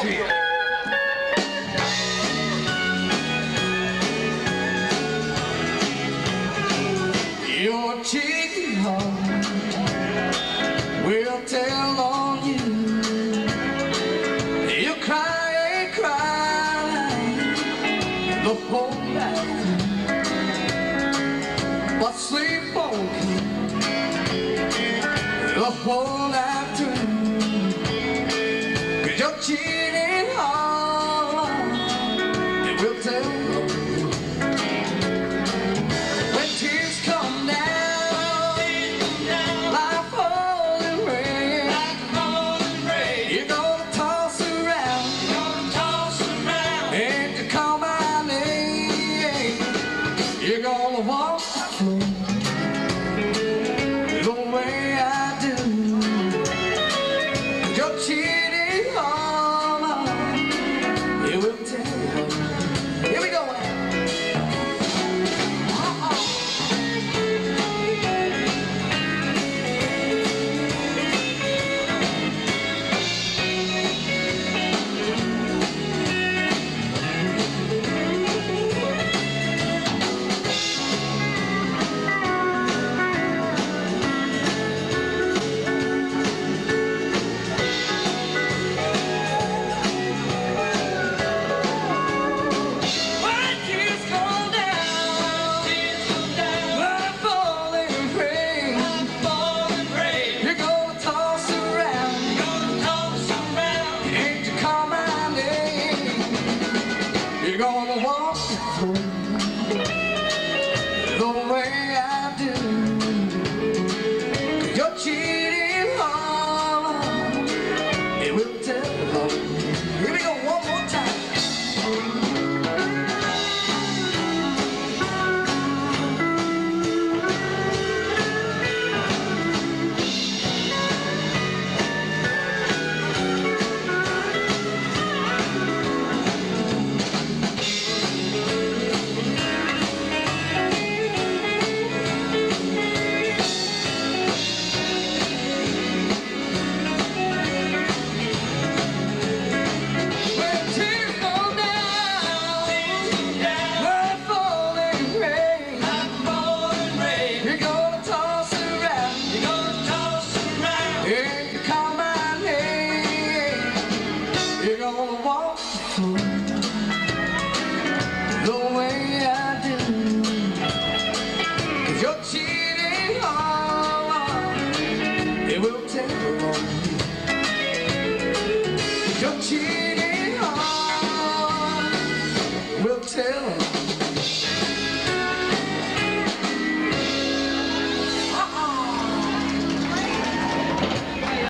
to you. Your cheeky heart will tell on you. You cry and cry the whole night, but sleep won't come the whole night through. 'Cause your cheating heart, it will tell on you. When tears come down like falling rain, you're gonna toss around and you call my name. You're gonna walk through the way I do. Your cheating heart, it will tell you. Here we go. You're gonna walk through the way I do. 'Cause your cheating heart, it will tell on you. Here we go, one more time. You're gonna walk through the way I do. 'Cause your cheating heart, it will tell on you. Your cheating heart will tell on you.